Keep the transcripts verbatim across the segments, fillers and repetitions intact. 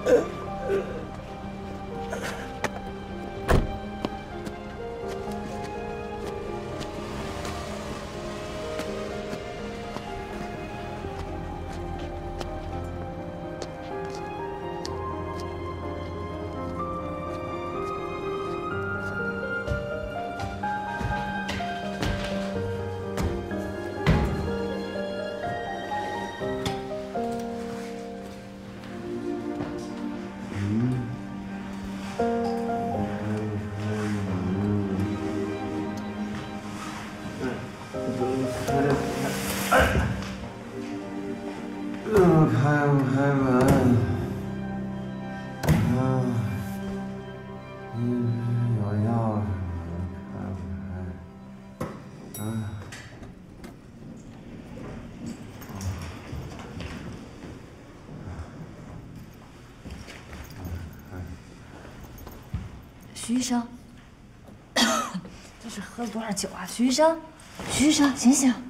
徐医生，这是喝了多少酒啊？徐医生，徐医生，醒醒！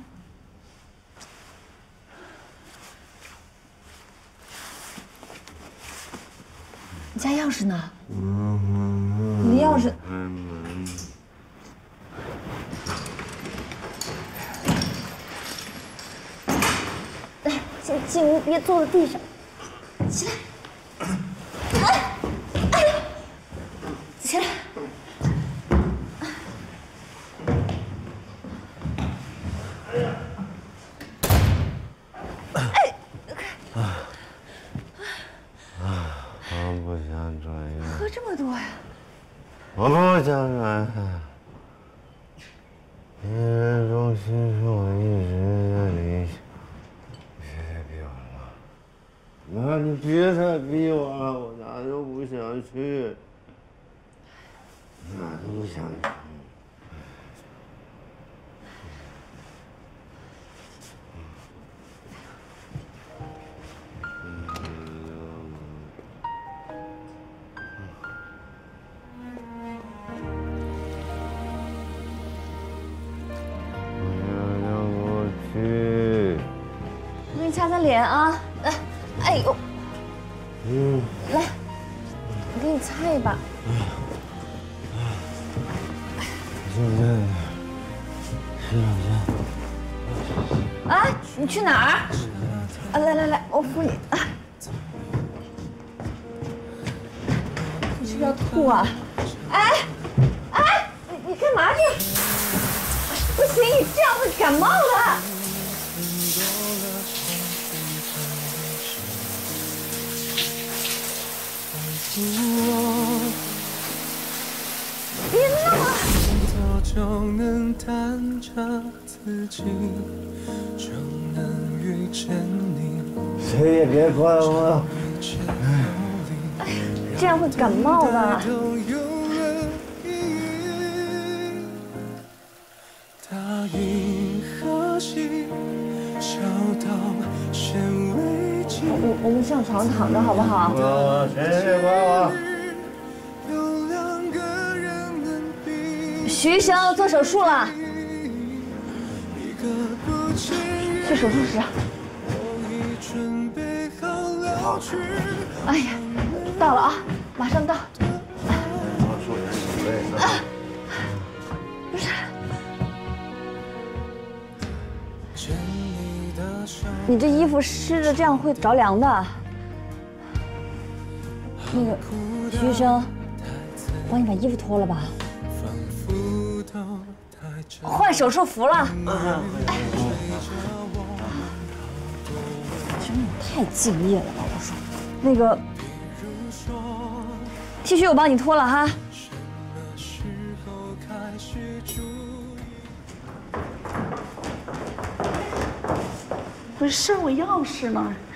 你家钥匙呢？你的钥匙。来，先进屋，别坐在地上。起来。哎，哎呀！ 起来！哎， 我不想转院。 喝这么多呀？ 我不想转院。医院中心是我一直的理想。别再逼我了，妈，你别再逼我了，我哪都不想去。 哪都不想去。我让我去。 我给你擦擦脸啊，来，哎呦，嗯，来，我给你擦一把。 现在洗手间。 啊，你去哪儿？啊，来来来，我扶你。啊，你是不是要吐啊？哎，哎，你你干嘛去？不行，你这样会感冒的。别闹了。 就能弹着自己，就能遇见你。 谁也别管我。 这样会感冒的。 大银河系，小到显微镜。 我我们上床躺着好不好？ 我谁也别管我。 徐医生做手术了，去手术室。哎呀，到了啊，马上到。不是，你这衣服湿着，这样会着凉的。那个，徐医生，帮你把衣服脱了吧。 换手术服了，哎，真的太敬业了吧！我说，那个 T 恤我帮你脱了哈。 不是剩我钥匙吗？